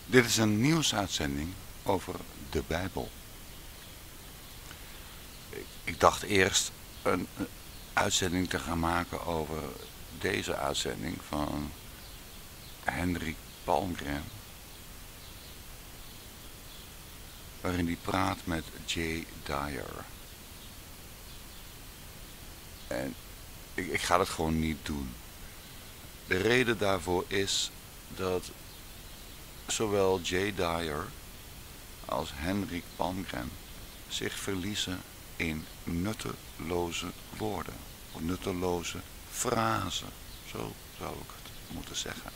Dit is een nieuwsuitzending over de Bijbel. Ik dacht eerst een uitzending te gaan maken over deze uitzending van Hendrik Palmgren. Waarin hij praat met Jay Dyer. En ik ga dat gewoon niet doen. De reden daarvoor is dat zowel Jay Dyer als Hendrik Palmgren zich verliezen in nutteloze woorden. Of nutteloze frasen. Zo zou ik het moeten zeggen.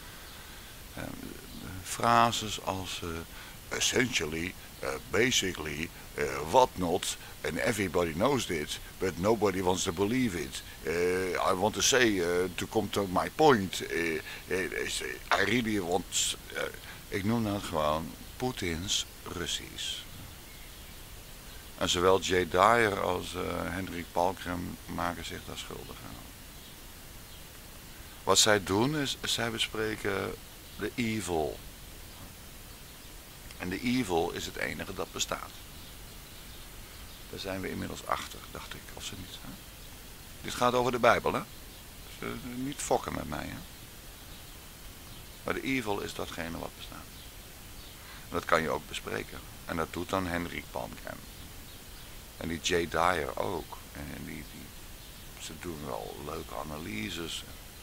Frases als essentially, basically, what not, and everybody knows it, but nobody wants to believe it. I want to say, to come to my point, I really want, ik noem dat gewoon Poetins Russisch. En zowel Jay Dyer als Hendrik Palmgren maken zich daar schuldig aan. Wat zij doen is, zij bespreken de evil. En de evil is het enige dat bestaat. Daar zijn we inmiddels achter, dacht ik, of ze niet. Hè? Dit gaat over de Bijbel, hè? Dus, niet fokken met mij, hè? Maar de evil is datgene wat bestaat. En dat kan je ook bespreken. En dat doet dan Hendrik Palmgren. En die Jay Dyer ook. En ze doen wel leuke analyses.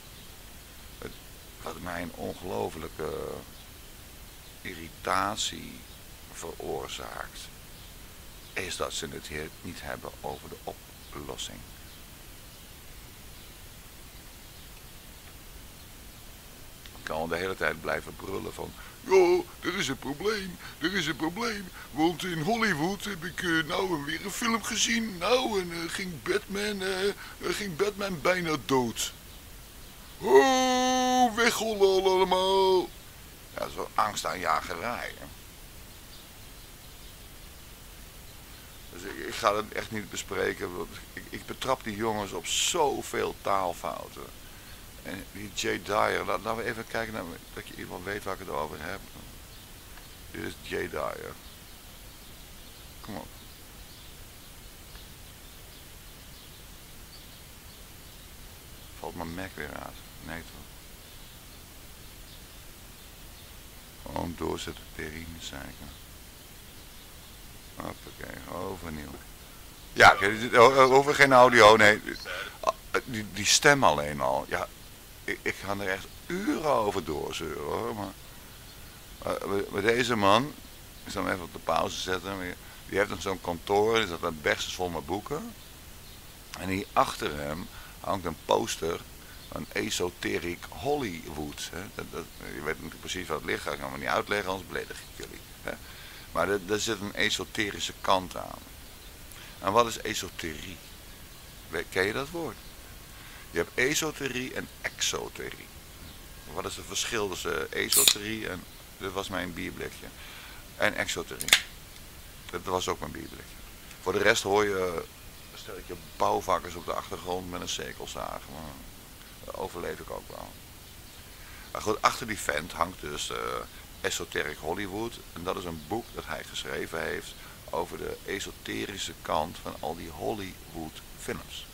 Wat mij een ongelofelijke irritatie veroorzaakt, is dat ze het hier niet hebben over de oplossing. Ik kan de hele tijd blijven brullen van, ja, er is een probleem, want in Hollywood heb ik nou weer een film gezien, nou, en ging Batman bijna dood. Oh, wegrollen allemaal. Ja, zo'n angstaanjagerij. Dus ik ga het echt niet bespreken. Want ik betrap die jongens op zoveel taalfouten. En die Jay Dyer, laten we even kijken naar, dat je iemand weet waar ik het over heb. Dit is Jay Dyer. Kom op. Valt mijn Mac weer uit. Nee toch. Gewoon doorzetten, perine zeiken. Hoppakee, overnieuw. Ja, over geen audio, nee. Die stem alleen al. Ja, ik ga er echt uren over doorzeuren hoor. Maar deze man, ik zal hem even op de pauze zetten. Die heeft dan zo'n kantoor, die zat een bergjes vol met boeken. En hier achter hem hangt een poster van Esoteric Hollywood. Hè. Je weet natuurlijk precies wat het ligt, ik kan het niet uitleggen, anders beledig ik jullie. Hè. Maar er zit een esoterische kant aan. En wat is esoterie? Ken je dat woord? Je hebt esoterie en exoterie. Wat is het verschil tussen esoterie en, dit was mijn bierblikje, en exoterie? Dat was ook mijn bierblikje. Voor de rest hoor je een stelletje bouwvakkers op de achtergrond met een zekelzaag. Dat overleef ik ook wel. Maar goed, achter die vent hangt dus Esoteric Hollywood. En dat is een boek dat hij geschreven heeft over de esoterische kant van al die Hollywood films.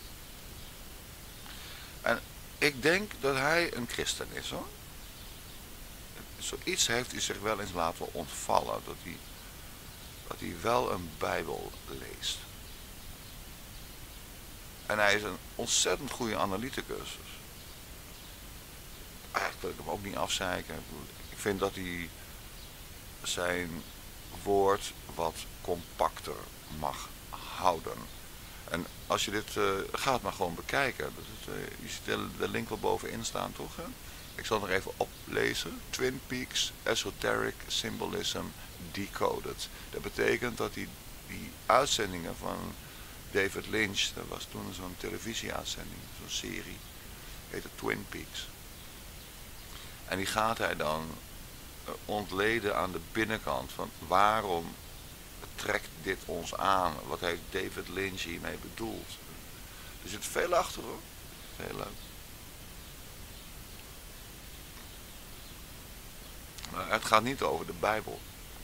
En ik denk dat hij een christen is hoor. Zoiets heeft hij zich wel eens laten ontvallen. Dat hij wel een Bijbel leest. En hij is een ontzettend goede analyticus. Eigenlijk wil ik hem ook niet afzeiken. Ik vind dat hij zijn woord wat compacter mag houden. En als je dit, ga het maar gewoon bekijken. Je ziet de link wel bovenin staan toch? Hè? Ik zal nog even oplezen. Twin Peaks Esoteric Symbolism Decoded. Dat betekent dat die uitzendingen van David Lynch, dat was toen zo'n televisieuitzending, zo'n serie, heette Twin Peaks. En die gaat hij dan ontleden aan de binnenkant van waarom trekt dit ons aan? Wat heeft David Lynch hiermee bedoeld? Er zit veel achter hoor. Heel leuk. het gaat niet over de Bijbel.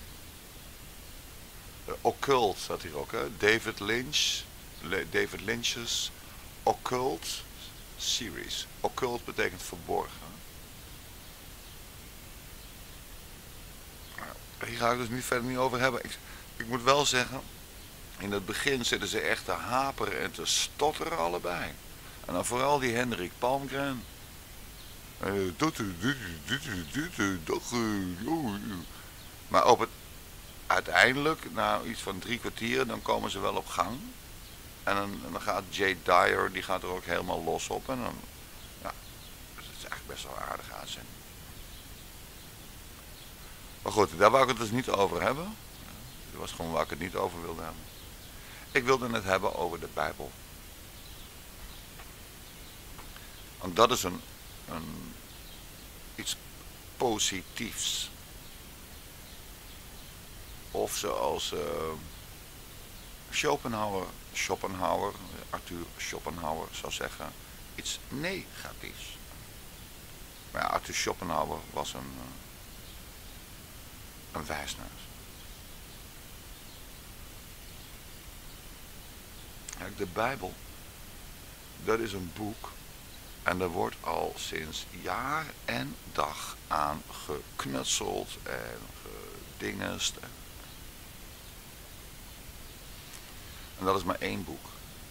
Occult staat hier ook, hè? David Lynch's Occult series. Occult betekent verborgen. Hier ga ik dus verder niet over hebben. Ik moet wel zeggen, in het begin zitten ze echt te haperen en te stotteren allebei. En dan vooral die Hendrik Palmgren. Maar uiteindelijk, na iets van 3 kwartier, dan komen ze wel op gang. En dan gaat Jay Dyer, die gaat er ook helemaal los op. En dan, ja, dus het is eigenlijk best wel aardig uitzending. Maar goed, daar wou ik het dus niet over hebben. Dat was gewoon waar ik het niet over wilde hebben. Ik wilde het hebben over de Bijbel. Want dat is iets positiefs. Of zoals Arthur Schopenhauer zou zeggen, iets negatiefs. Maar ja, Arthur Schopenhauer was een wijsneus. Kijk, de Bijbel, dat is een boek en daar wordt al sinds jaar en dag aan geknutseld en gedingest. En dat is maar 1 boek.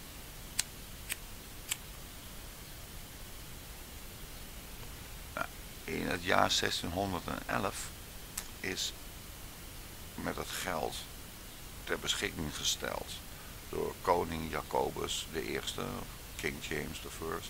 Nou, in het jaar 1611 is met het geld ter beschikking gesteld door koning Jacobus I, King James I,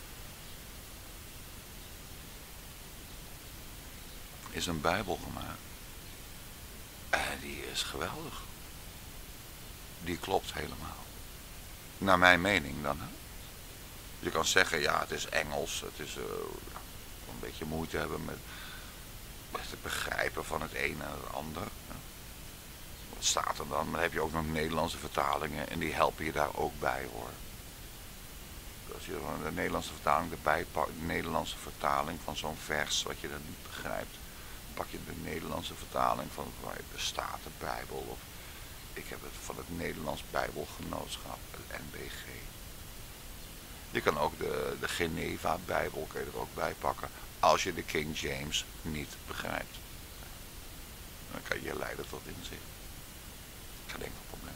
is een Bijbel gemaakt. En die is geweldig. Die klopt helemaal. Naar mijn mening dan. Hè? Je kan zeggen, ja, het is Engels. Het is een beetje moeite hebben met het begrijpen van het een en het ander. Hè? Wat staat er dan? Maar dan heb je ook nog Nederlandse vertalingen. En die helpen je daar ook bij, hoor. Als je de Nederlandse vertaling erbij pakt, de Nederlandse vertaling van zo'n vers wat je dan niet begrijpt, pak je de Nederlandse vertaling van waar de Statenbijbel of ik heb het van het Nederlands Bijbelgenootschap, het NBG. Je kan ook de Geneva Bijbel kun je er ook bij pakken als je de King James niet begrijpt. Dan kan je leiden tot inzicht. Geen enkel probleem.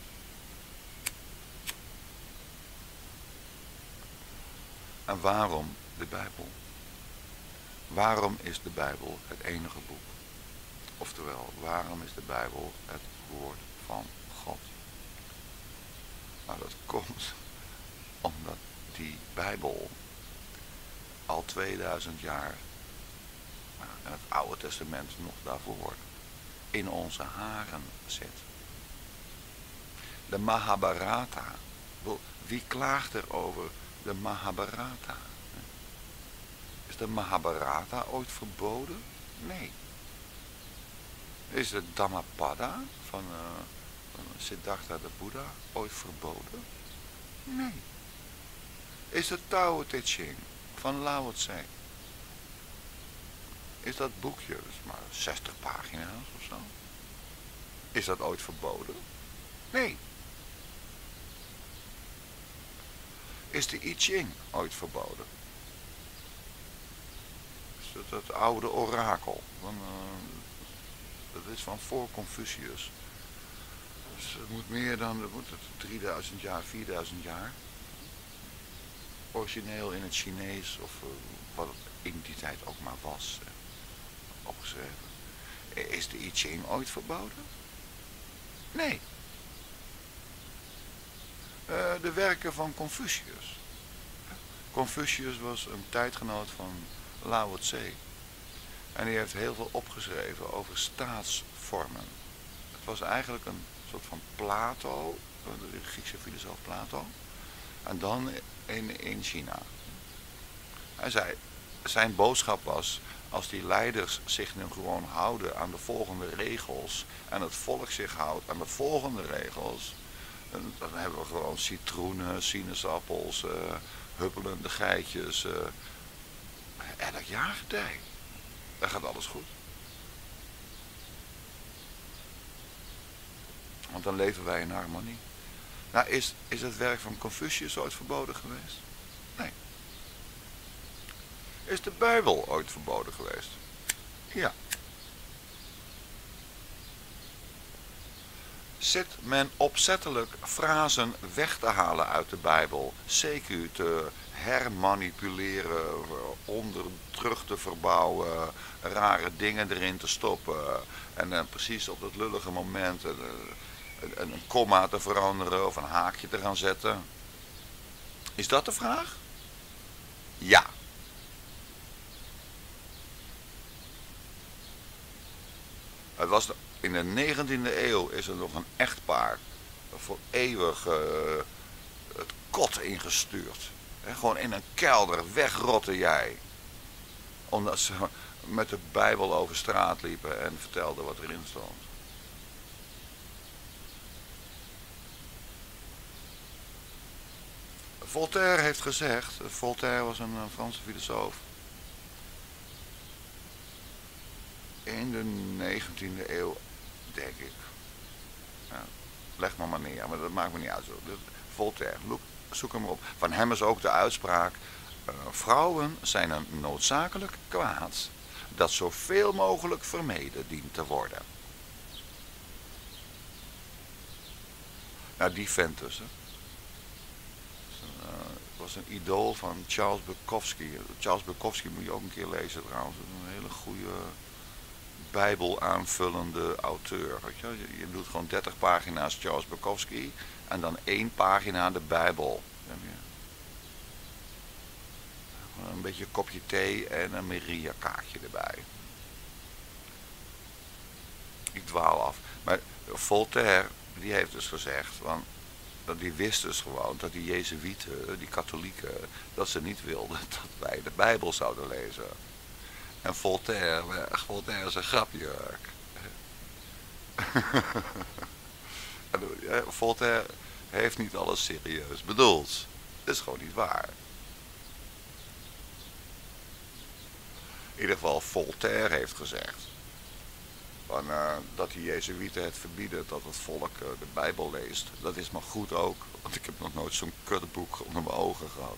En waarom de Bijbel? Waarom is de Bijbel het enige boek? Oftewel, waarom is de Bijbel het woord van God? Nou, dat komt omdat die Bijbel al 2000 jaar, en het Oude Testament nog daarvoor, in onze haren zit. De Mahabharata. Wie klaagt er over de Mahabharata? Is de Mahabharata ooit verboden? Nee. Is de Dhammapada van Siddhartha de Boeddha ooit verboden? Nee. Is de Tao Te Ching van Lao Tse, is dat boekje, dus maar 60 pagina's of zo, is dat ooit verboden? Nee. Is de I Ching ooit verboden? Is dat oude orakel? Dat is van voor Confucius. Dus het moet meer dan, het moet 3000 jaar, 4000 jaar. Origineel in het Chinees of wat het in die tijd ook maar was. Opgeschreven. Is de I Ching ooit verboden? Nee. De werken van Confucius. Confucius was een tijdgenoot van Lao Tse. En die heeft heel veel opgeschreven over staatsvormen. Het was eigenlijk een soort van Plato, de Griekse filosoof Plato. En dan in China. Hij zei, zijn boodschap was, als die leiders zich nu gewoon houden aan de volgende regels en het volk zich houdt aan de volgende regels, dan hebben we gewoon citroenen, sinaasappels, huppelende geitjes, elk jaargetij. Dan gaat alles goed. Want dan leven wij in harmonie. Nou, is het werk van Confucius ooit verboden geweest? Nee. Is de Bijbel ooit verboden geweest? Ja. Zit men opzettelijk frasen weg te halen uit de Bijbel, CQ te hermanipuleren, terug te verbouwen, rare dingen erin te stoppen en precies op dat lullige moment een komma te veranderen of een haakje te gaan zetten? Is dat de vraag? Ja. Het was in de 19e eeuw is er nog een echtpaar voor eeuwig het kot ingestuurd. Gewoon in een kelder, wegrotte jij. Omdat ze met de Bijbel over straat liepen en vertelden wat erin stond. Voltaire heeft gezegd, Voltaire was een Franse filosoof. In de 19e eeuw, denk ik. Ja, leg maar neer, maar dat maakt me niet uit. Voltaire, zoek hem op. Van hem is ook de uitspraak: vrouwen zijn een noodzakelijk kwaad dat zoveel mogelijk vermeden dient te worden. Nou, die vent dus. Hè. Was een idool van Charles Bukowski. Charles Bukowski moet je ook een keer lezen trouwens. Een hele goede Bijbel aanvullende auteur. Weet je? Je doet gewoon 30 pagina's Charles Bukowski en dan 1 pagina de Bijbel. Een beetje een kopje thee en een Maria kaartje erbij. Ik dwaal af. Maar Voltaire, die heeft dus gezegd, want die wist dus gewoon dat die Jezuïeten, die katholieken, dat ze niet wilden dat wij de Bijbel zouden lezen. En Voltaire is een grapjurk. Voltaire heeft niet alles serieus bedoeld. Dat is gewoon niet waar. In ieder geval Voltaire heeft gezegd dat die Jezuïeten het verbieden dat het volk de Bijbel leest. Dat is maar goed ook, want ik heb nog nooit zo'n kutboek onder mijn ogen gehad.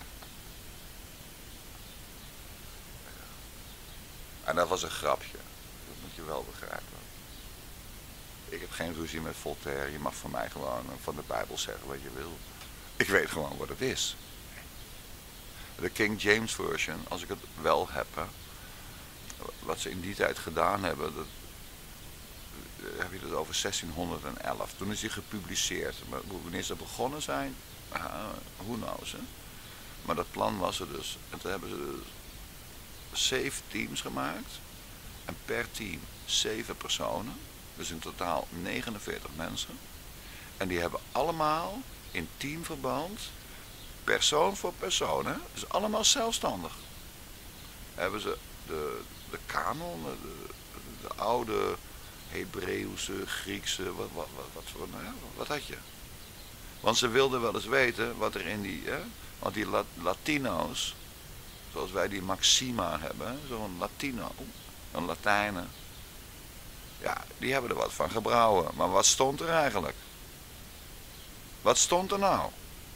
En dat was een grapje. Dat moet je wel begrijpen. Ik heb geen ruzie met Voltaire. Je mag van mij gewoon van de Bijbel zeggen wat je wil. Ik weet gewoon wat het is. De King James Version, als ik het wel heb, wat ze in die tijd gedaan hebben, heb je het over 1611. Toen is die gepubliceerd. Maar wanneer ze begonnen zijn, who knows. Hè? Maar dat plan was er dus. En toen hebben ze dus 7 teams gemaakt. En per team 7 personen. Dus in totaal 49 mensen. En die hebben allemaal in teamverband, persoon voor persoon, hè? Dus allemaal zelfstandig. Hebben ze de kanon, de oude Hebreeuwse, Griekse, wat had je? Want ze wilden wel eens weten wat er in die, want die Latino's, zoals wij die Maxima hebben, zo'n Latino, een Latijnen, ja, die hebben er wat van gebrouwen. Maar wat stond er eigenlijk? Wat stond er nou?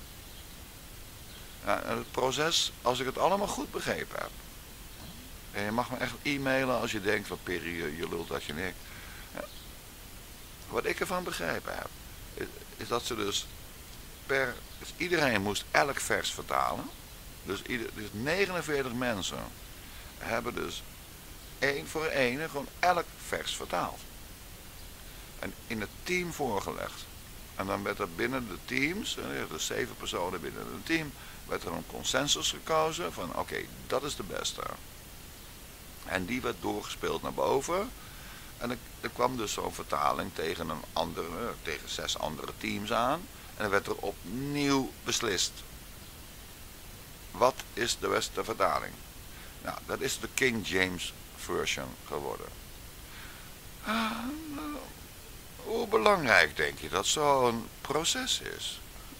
Ja, het proces, als ik het allemaal goed begrepen heb. En je mag me echt e-mailen als je denkt van Perry, je lult dat je niks. Ja. Wat ik ervan begrepen heb, is dat ze dus dus iedereen moest elk vers vertalen. Dus 49 mensen hebben dus 1 voor 1 gewoon elk vers vertaald. En in het team voorgelegd. En dan werd er binnen de teams, er 7 personen binnen het team, werd er een consensus gekozen van oké, dat is de beste. En die werd doorgespeeld naar boven. En er kwam dus zo'n vertaling tegen 6 andere teams aan. En dan werd er opnieuw beslist. Wat is de beste vertaling? Nou, dat is de King James Version geworden. Hoe belangrijk denk je dat zo'n proces is?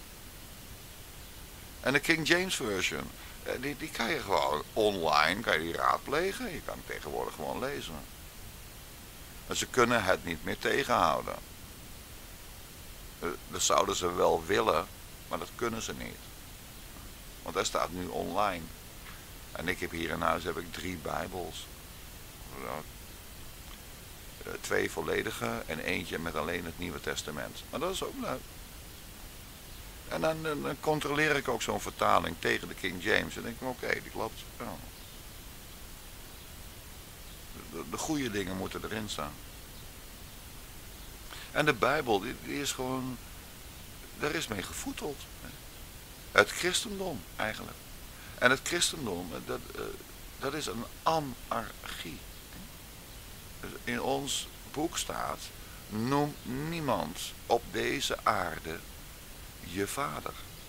En de King James Version, die kan je gewoon online, kan je die raadplegen. Je kan het tegenwoordig gewoon lezen. Maar ze kunnen het niet meer tegenhouden. Dat zouden ze wel willen, maar dat kunnen ze niet. Want hij staat nu online. En ik heb hier in huis 3 Bijbels. 2 volledige en eentje met alleen het Nieuwe Testament. Maar dat is ook leuk. En dan controleer ik ook zo'n vertaling tegen de King James. En denk ik, oké, die klopt. Ja. De goede dingen moeten erin staan. En de Bijbel, die is gewoon, daar is mee gevoedeld. Het christendom eigenlijk. En het christendom, dat is een anarchie. In ons boek staat, noem niemand op deze aarde je vader.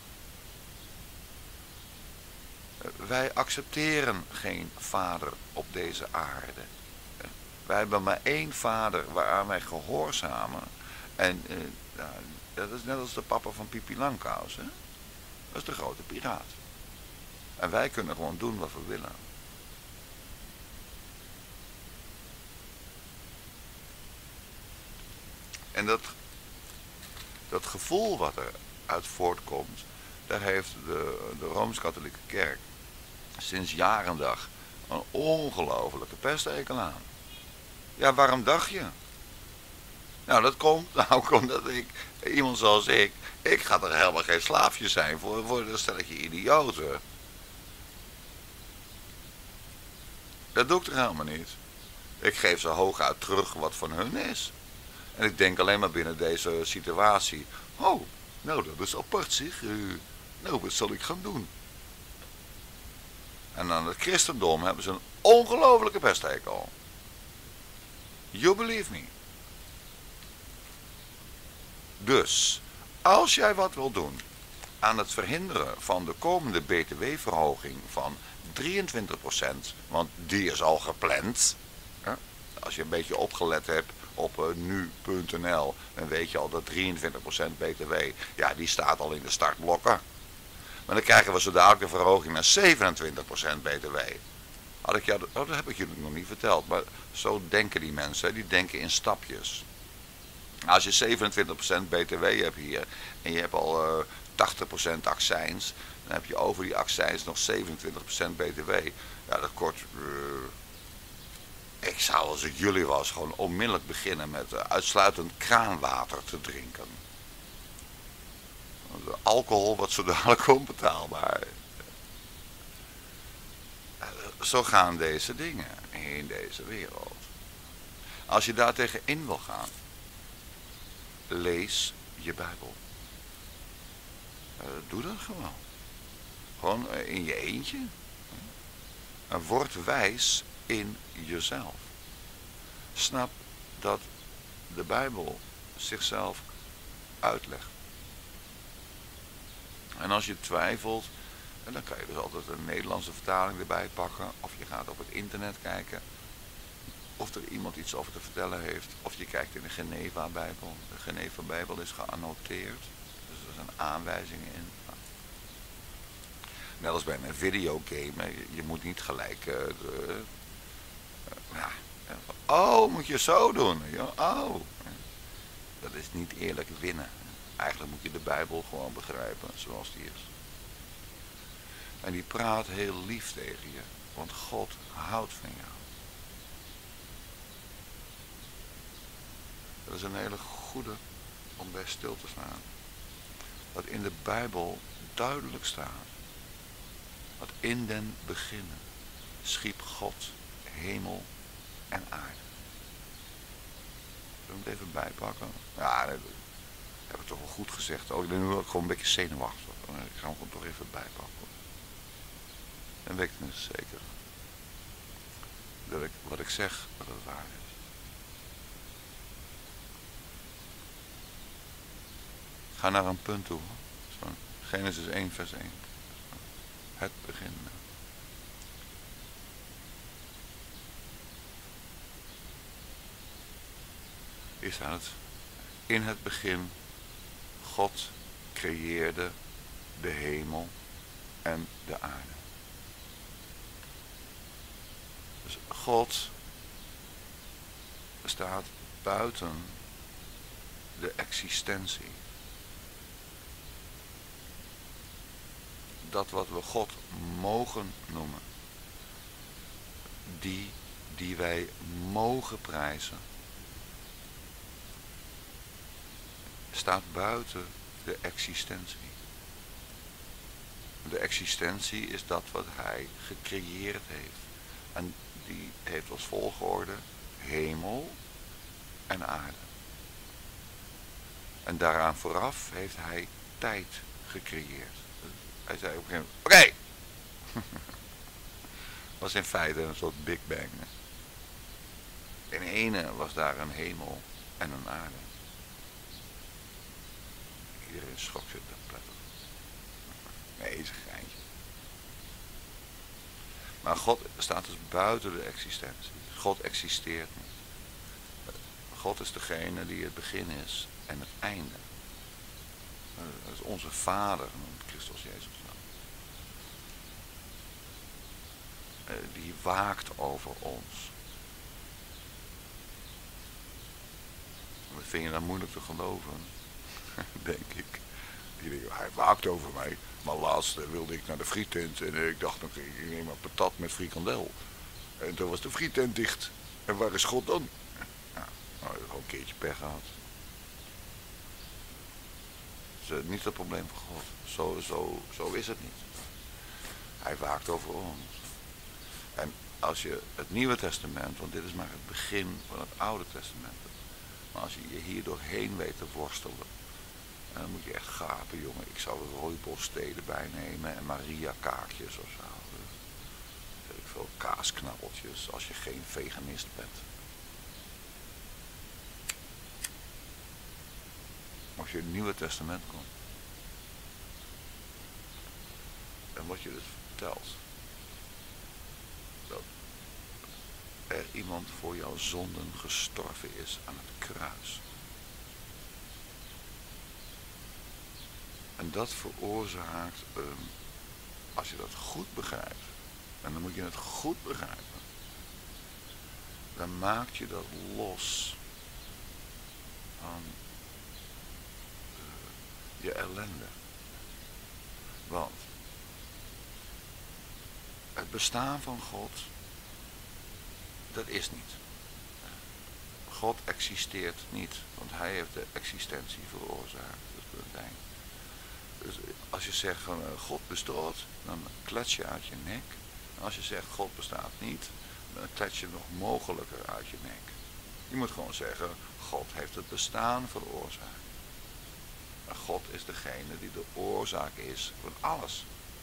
Wij accepteren geen vader op deze aarde. Wij hebben maar één vader waaraan wij gehoorzamen. En dat is net als de papa van Pipi Langkous. Hè? Dat is de grote piraat. En wij kunnen gewoon doen wat we willen. En dat gevoel wat er uit voortkomt, daar heeft de Rooms-Katholieke Kerk sinds jaar en dag een ongelofelijke pestekel aan. Ja, waarom dacht je? Nou, dat komt omdat iemand zoals ik ga er helemaal geen slaafje zijn voor een stelletje idioten. Dat doe ik er helemaal niet. Ik geef ze hooguit terug wat van hun is. En ik denk alleen maar binnen deze situatie. Oh, nou dat is apart zeg. Nou, wat zal ik gaan doen? En aan het christendom hebben ze een ongelofelijke pesthekel. You believe me. Dus, als jij wat wil doen aan het verhinderen van de komende btw-verhoging van 23%, want die is al gepland. Hè? Als je een beetje opgelet hebt op nu.nl, dan weet je al dat 23% btw, ja die staat al in de startblokken. Maar dan krijgen we zo dadelijk de verhoging naar 27% btw. Dat heb ik jullie nog niet verteld, maar zo denken die mensen, die denken in stapjes. Als je 27% btw hebt hier en je hebt al 80% accijns, dan heb je over die accijns nog 27% btw. Ja, dat kort. Ik zou als ik jullie was gewoon onmiddellijk beginnen met uitsluitend kraanwater te drinken. De alcohol wordt zo dadelijk onbetaalbaar. Zo gaan deze dingen in deze wereld. Als je daar tegen in wil gaan, lees je Bijbel. Doe dat gewoon. Gewoon in je eentje. En word wijs in jezelf. Snap dat de Bijbel zichzelf uitlegt. En als je twijfelt, dan kan je dus altijd een Nederlandse vertaling erbij pakken. Of je gaat op het internet kijken. Of er iemand iets over te vertellen heeft. Of je kijkt in de Geneva-bijbel. De Geneva-bijbel is geannoteerd. Dus er zijn aanwijzingen in. Net als bij een videogame. Je moet niet gelijk... oh, moet je zo doen. Oh. Dat is niet eerlijk winnen. Eigenlijk moet je de Bijbel gewoon begrijpen zoals die is. En die praat heel lief tegen je. Want God houdt van jou. Dat is een hele goede om bij stil te staan. Dat in de Bijbel duidelijk staat. Dat in den beginnen schiep God hemel en aarde. Zullen we het even bijpakken? Ja, dat heb ik toch wel goed gezegd. Oh, ik ben nu ook gewoon een beetje zenuwachtig. Ik ga hem gewoon toch even bijpakken. Dan weet ik het zeker. Dat wat ik zeg, dat het waar is. Ga naar een punt toe. Zo. Genesis 1 vers 1. Het begin. Hier staat het. In het begin, God creëerde de hemel en de aarde. Dus God staat buiten de existentie dat wat we God mogen noemen, die wij mogen prijzen, staat buiten de existentie. De existentie is dat wat hij gecreëerd heeft. En die heeft als volgorde hemel en aarde. En daaraan vooraf heeft hij tijd gecreëerd. Hij zei op een gegeven moment, oké. Was in feite een soort Big Bang. In ene was daar een hemel en een aarde. Iedereen schrok zich dat prettig. Nee, is een geintje. Maar God staat dus buiten de existentie. God existeert niet. God is degene die het begin is en het einde. Dat is onze Vader, noemt Christus Jezus dan. Die waakt over ons. Dat vind je dan moeilijk te geloven, denk ik. Die denkt, hij waakt over mij. Maar laatst wilde ik naar de frietent en ik dacht, ik neem maar patat met frikandel. En toen was de frietent dicht. En waar is God dan? Ja, nou, ik heb gewoon een keertje pech gehad. Dat is niet het probleem van God. Zo is het niet. Hij waakt over ons. En als je het Nieuwe Testament, want dit is maar het begin van het Oude Testament. Maar als je je hier doorheen weet te worstelen, dan moet je echt gapen, jongen. Ik zou er rooibossteden bij nemen en Maria kaartjes of zo. Weet ik veel, kaasknabbeltjes als je geen veganist bent. Als je in het Nieuwe Testament komt. En wat je dus vertelt. Dat er iemand voor jouw zonden gestorven is aan het kruis. En dat veroorzaakt, als je dat goed begrijpt, en dan moet je het goed begrijpen, dan maak je dat los van je ellende. Want het bestaan van God, dat is niet. God existeert niet, want hij heeft de existentie veroorzaakt. Dat is het eind. Dus als je zegt van God bestaat, dan klets je uit je nek. En als je zegt God bestaat niet, dan klets je nog mogelijker uit je nek. Je moet gewoon zeggen, God heeft het bestaan veroorzaakt. En God is degene die de oorzaak is van alles.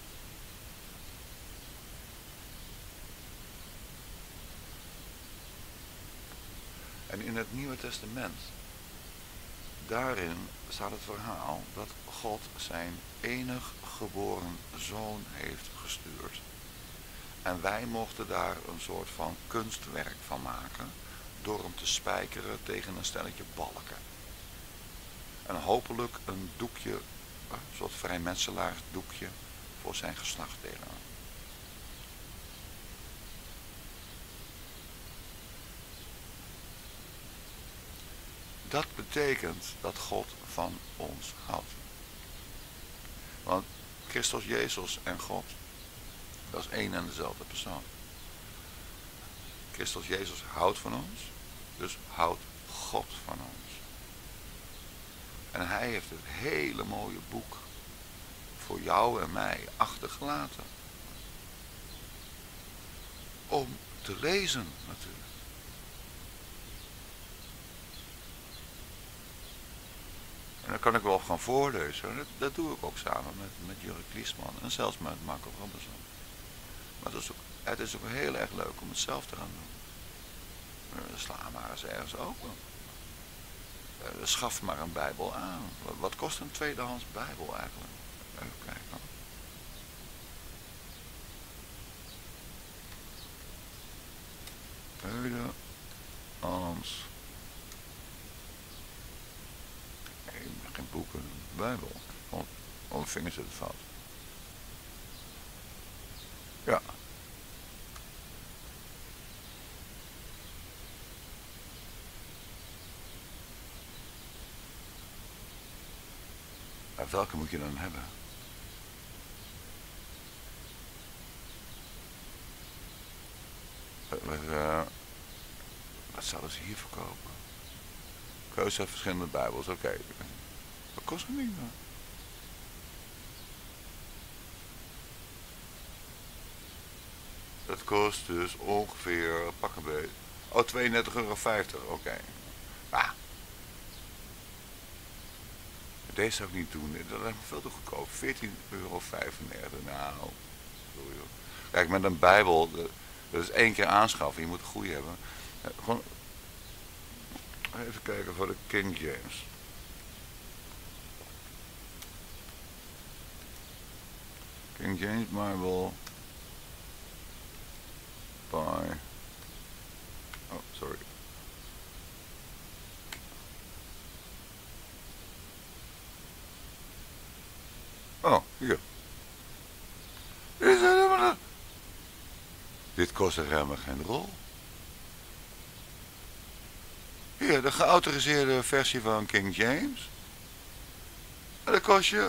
En in het Nieuwe Testament, daarin staat het verhaal dat God zijn enig geboren zoon heeft gestuurd. En wij mochten daar een soort van kunstwerk van maken door hem te spijkeren tegen een stelletje balken. En hopelijk een doekje, een soort vrijmetselaarsdoekje voor zijn geslachtsdelen. Dat betekent dat God van ons houdt. Want Christus Jezus en God, dat is één en dezelfde persoon. Christus Jezus houdt van ons, dus houdt God van ons. En hij heeft het hele mooie boek voor jou en mij achtergelaten. Om te lezen natuurlijk. En dan kan ik wel gaan voorlezen. Dat doe ik ook samen met Jurk Liesman en zelfs met Marco Robinson. Maar het is ook heel erg leuk om het zelf te gaan doen. Sla maar eens ergens open. Schaf maar een Bijbel aan. Wat kost een tweedehands Bijbel eigenlijk? Even kijken. Tweedehands. Nee, geen boeken, een Bijbel. Oh, vingers zitten fout. Ja. Welke moet je dan hebben? Wat zouden ze hier verkopen? Keuze uit verschillende bijbels, oké. Wat kost het niet? Dat kost dus ongeveer, pak een beetje. Oh, 32,50 €, oké. Ah, deze zou ik niet doen. Dat lijkt me veel te goedkoop. 14,35 €. Nou, sorry hoor. Kijk, met een bijbel, dat is 1 keer aanschaffen. Je moet een goede hebben. Gewoon, even kijken voor de King James. King James Bible. By. Oh, sorry. Oh, hier. Dit kost er helemaal geen rol. Hier, de geautoriseerde versie van King James. En dat kost je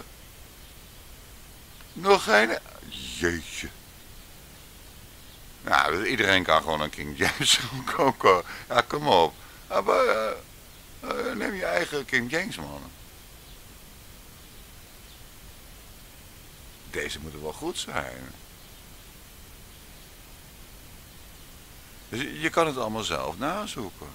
nog geen. Jeetje. Nou, dus iedereen kan gewoon een King James koken. Ja, kom op. Maar, neem je eigen King James, man. Deze moeten wel goed zijn. Dus je kan het allemaal zelf nazoeken.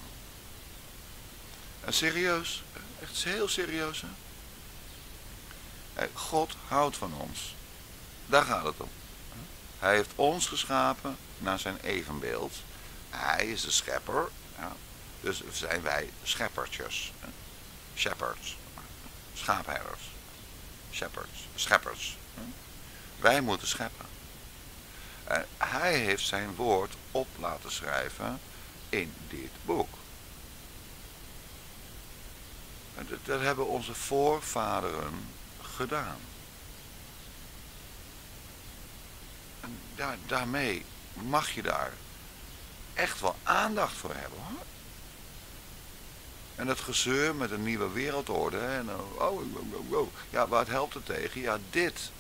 En serieus, echt heel serieus, hè? God houdt van ons. Daar gaat het om. Hij heeft ons geschapen naar zijn evenbeeld. Hij is de schepper. Ja. Dus zijn wij scheppertjes. Shepherds. Schaapherders. Shepherds. Scheppers. Wij moeten scheppen. En hij heeft zijn woord op laten schrijven in dit boek. En dat hebben onze voorvaderen gedaan. En daarmee mag je daar echt wel aandacht voor hebben, hoor. En dat gezeur met een nieuwe wereldorde. En ja, wat helpt het tegen? Ja, dit.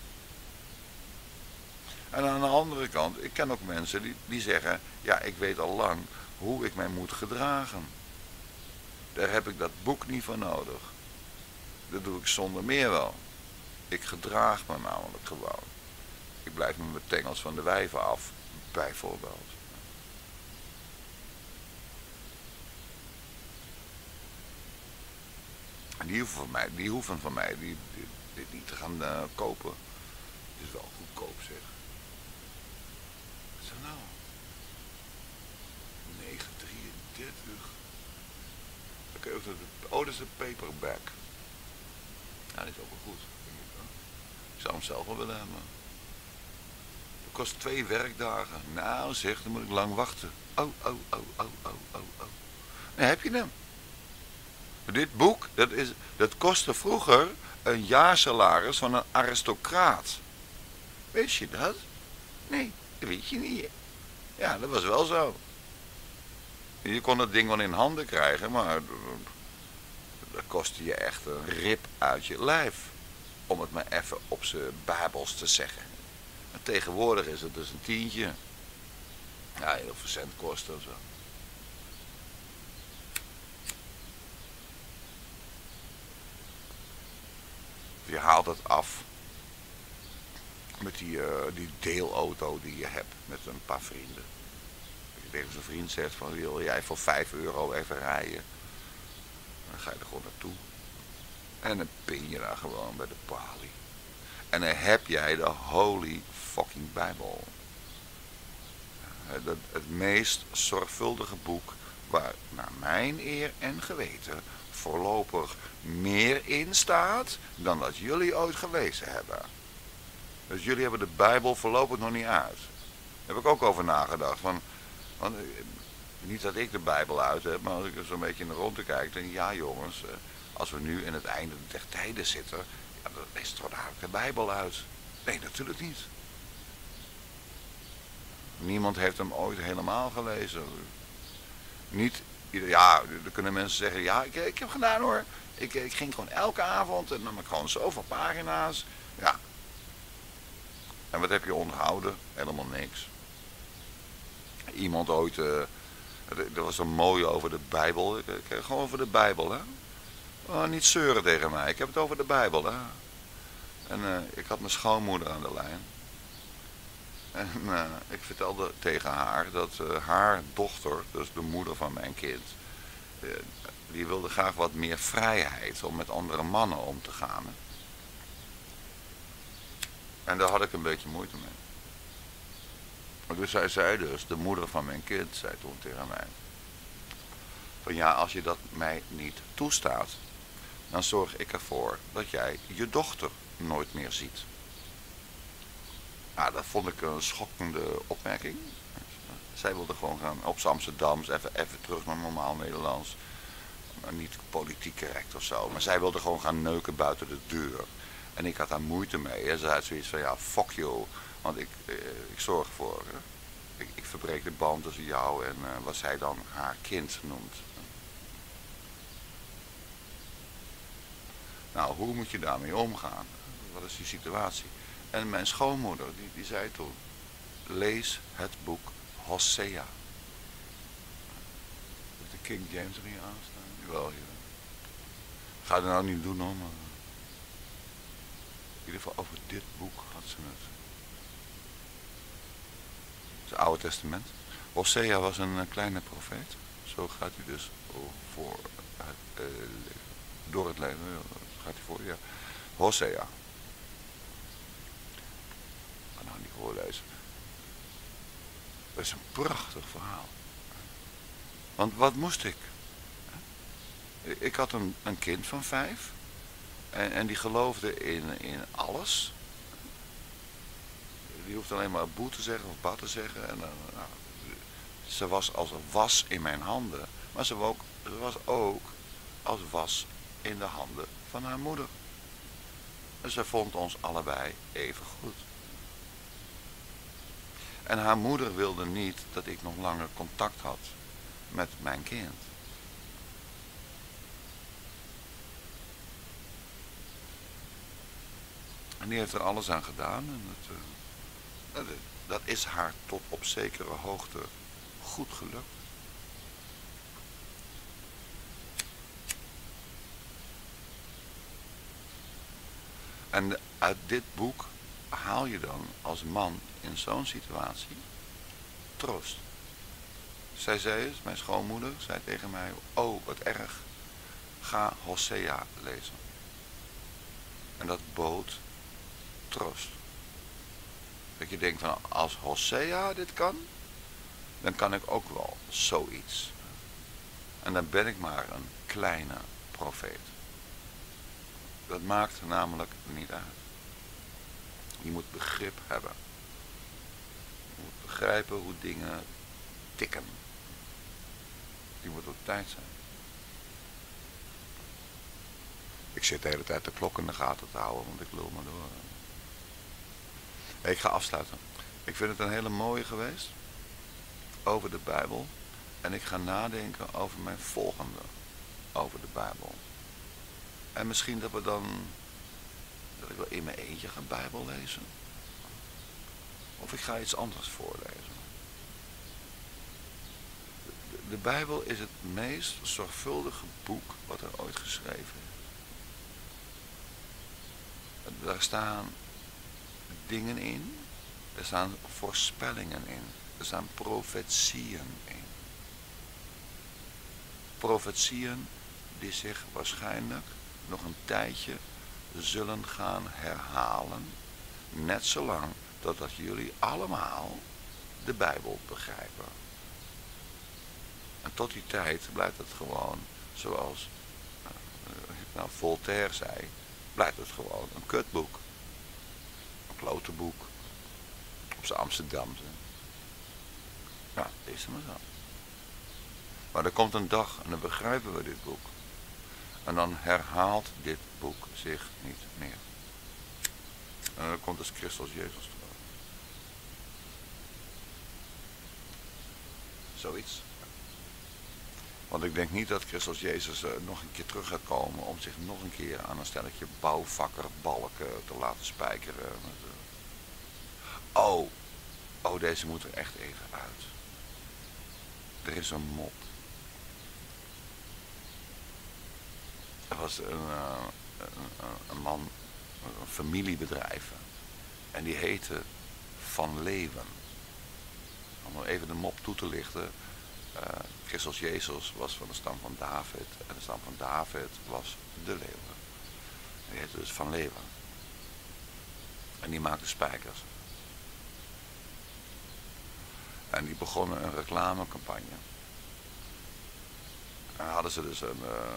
En aan de andere kant, ik ken ook mensen die zeggen, ja, ik weet al lang hoe ik mij moet gedragen. Daar heb ik dat boek niet voor nodig. Dat doe ik zonder meer wel. Ik gedraag me namelijk gewoon. Ik blijf met mijn tengels van de wijven af, bijvoorbeeld. En die hoeven van mij dit niet te gaan kopen. Het is wel goedkoop, zeg. Wat is dat nou? 9,33. Oké, oh, dat is een paperback. Ja, die is ook wel goed. Ik zou hem zelf wel willen hebben. Dat kost 2 werkdagen. Nou zeg, dan moet ik lang wachten. Oh. Dan heb je hem. Dit boek, dat kostte vroeger een jaarsalaris van een aristocraat. Wist je dat? Nee, dat weet je niet. Ja, dat was wel zo. Je kon het ding wel in handen krijgen, maar dat kostte je echt een rib uit je lijf. Om het maar even op z'n babels te zeggen. En tegenwoordig is het dus een tientje. Ja, heel veel cent kosten of zo. Je haalt het af met die deelauto die je hebt met een paar vrienden. Dat je tegen zo'n vriend zegt van, wil jij voor €5 even rijden? Dan ga je er gewoon naartoe. En dan pin je daar gewoon bij de palie. En dan heb jij de Holy fucking Bijbel. Het meest zorgvuldige boek waar naar mijn eer en geweten voorlopig meer in staat dan dat jullie ooit gelezen hebben. Dus jullie hebben de Bijbel voorlopig nog niet uit. Daar heb ik ook over nagedacht. Want niet dat ik de Bijbel uit heb, maar als ik er zo'n beetje naar rond kijk, dan ja jongens, als we nu in het einde der tijden zitten, ja, dan is het toch dadelijk de Bijbel uit. Nee, natuurlijk niet. Niemand heeft hem ooit helemaal gelezen. Niet, ja, dan kunnen mensen zeggen, ja, ik heb gedaan hoor. Ik ging gewoon elke avond en nam ik gewoon zoveel pagina's. Ja. En wat heb je onthouden? Helemaal niks. iemand ooit, er was een mooie over de Bijbel, gewoon over de Bijbel, hè. Oh, niet zeuren tegen mij, ik heb het over de Bijbel, hè. En ik had mijn schoonmoeder aan de lijn. En ik vertelde tegen haar dat haar dochter, dus de moeder van mijn kind, die wilde graag wat meer vrijheid om met andere mannen om te gaan. Hè. En daar had ik een beetje moeite mee. Maar dus zij zei dus, de moeder van mijn kind, zei toen tegen mij, van ja, als je dat mij niet toestaat, dan zorg ik ervoor dat jij je dochter nooit meer ziet. Nou, dat vond ik een schokkende opmerking. Zij wilde gewoon gaan op z'n Amsterdams, even terug naar normaal Nederlands. Maar niet politiek correct of zo, maar zij wilde gewoon gaan neuken buiten de deur. En ik had daar moeite mee. En ze had zoiets van, ja, fuck you, want ik zorg ervoor. Ik verbreek de band tussen jou en wat zij dan haar kind noemt. Nou, hoe moet je daarmee omgaan? Wat is die situatie? En mijn schoonmoeder, die zei toen, lees het boek Hosea. Heeft de King James er hier aanstaan? Jawel, hier. Ga het nou niet doen hoor, maar in ieder geval over dit boek had ze het. Het Oude Testament. Hosea was een kleine profeet. Zo gaat hij dus voor het leven. Door het leven gaat hij voor, ja. Hosea. Ik ga nou niet voorlezen. Dat is een prachtig verhaal. Want wat moest ik? Ik had een kind van 5. En die geloofde in alles. Die hoefde alleen maar boe te zeggen of ba te zeggen. En, nou, ze was als een was in mijn handen. Maar ze was ook als was in de handen van haar moeder. En ze vond ons allebei even goed. En haar moeder wilde niet dat ik nog langer contact had met mijn kind. En die heeft er alles aan gedaan. En dat is haar tot op zekere hoogte goed gelukt. En uit dit boek haal je dan als man in zo'n situatie troost. Zij zei eens, mijn schoonmoeder, zei tegen mij, oh wat erg, ga Hosea lezen. En dat bood troost. Dat je denkt van, als Hosea dit kan, dan kan ik ook wel zoiets. En dan ben ik maar een kleine profeet. Dat maakt namelijk niet uit. Je moet begrip hebben. Je moet begrijpen hoe dingen tikken. Die moet op tijd zijn. Ik zit de hele tijd de klok in de gaten te houden, want ik lul maar door. Ik ga afsluiten. Ik vind het een hele mooie geweest. Over de Bijbel. En ik ga nadenken over mijn volgende. Over de Bijbel. En misschien dat ik wel in mijn eentje ga Bijbel lezen. Of ik ga iets anders voorlezen. De Bijbel is het meest zorgvuldige boek wat er ooit geschreven is. Daar staan dingen in. Er staan voorspellingen in. Er staan profetieën in. Profetieën die zich waarschijnlijk nog een tijdje zullen gaan herhalen. Net zolang totdat jullie allemaal de Bijbel begrijpen. En tot die tijd blijft het gewoon zoals Voltaire zei, blijft het gewoon een kutboek. Een klote boek. Op z'n Amsterdamse. Ja, is het maar zo. Maar er komt een dag en dan begrijpen we dit boek. En dan herhaalt dit boek zich niet meer. En dan komt dus Christus Jezus terug. Zoiets. Want ik denk niet dat Christus Jezus nog een keer terug gaat komen om zich nog een keer aan een stelletje bouwvakkerbalken te laten spijkeren. Oh, deze moet er echt even uit. Er is een mop. Er was een man, een familiebedrijf. En die heette Van Leeuwen. Om even de mop toe te lichten. Christus Jezus was van de stam van David. En de stam van David was de leeuwen. En die heette dus Van Leeuwen. En die maakte spijkers. En die begonnen een reclamecampagne. En hadden ze dus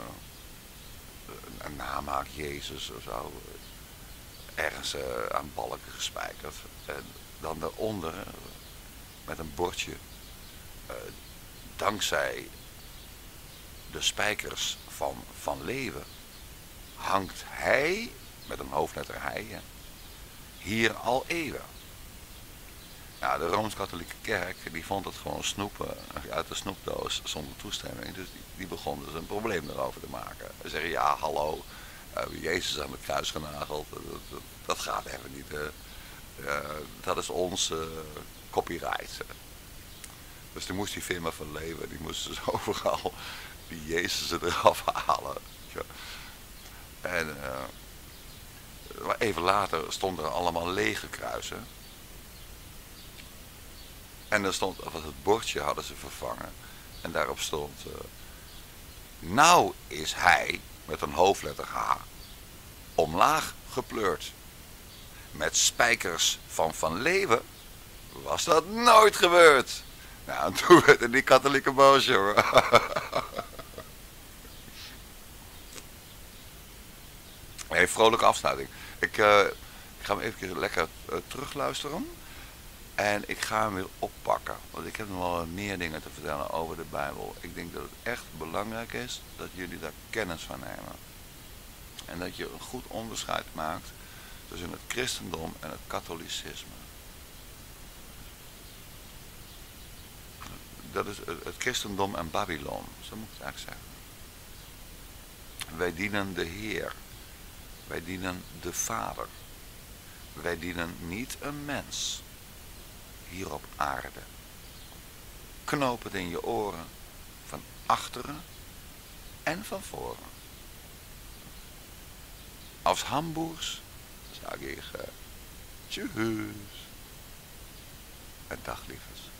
een namaak Jezus of zo. Ergens aan balken gespijkerd. En dan daaronder met een bordje. Dankzij de spijkers van Leeuwen hangt hij, met een hoofdletter hij, hier al eeuwen. Nou, de Rooms-Katholieke Kerk die vond het gewoon snoepen uit de snoepdoos zonder toestemming. Dus die begon dus een probleem erover te maken. Ze zeggen, ja hallo, Jezus aan het kruis genageld, dat gaat even niet. Dat is ons copyright. Dus toen moest die firma van Leeuwen, die moest dus overal die Jezus eraf halen. Ja. En even later stonden er allemaal lege kruisen. En er stond, of het bordje hadden ze vervangen. En daarop stond, nou is hij, met een hoofdletter H, omlaag gepleurd. Met spijkers van Leeuwen was dat nooit gebeurd. Nou, en toen werden die katholieke boos, jongen. Hey, vrolijke afsluiting. Ik ga hem even lekker terugluisteren. En ik ga hem weer oppakken. Want ik heb nog wel meer dingen te vertellen over de Bijbel. Ik denk dat het echt belangrijk is dat jullie daar kennis van nemen. En dat je een goed onderscheid maakt tussen het christendom en het katholicisme. Dat is het christendom en Babylon. Zo moet ik het eigenlijk zeggen. Wij dienen de Heer. Wij dienen de Vader. Wij dienen niet een mens. Hier op aarde. Knoop het in je oren. Van achteren en van voren. Als Hamburgs zou ik zeggen. Tjus. En dag liefers.